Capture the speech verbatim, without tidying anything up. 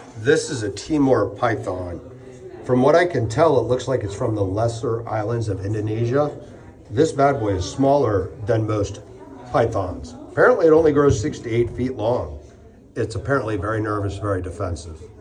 This is a Timor python. From what I can tell, it looks like it's from the lesser islands of Indonesia. This bad boy is smaller than most pythons. Apparently it only grows six to eight feet long. It's apparently very nervous, very defensive.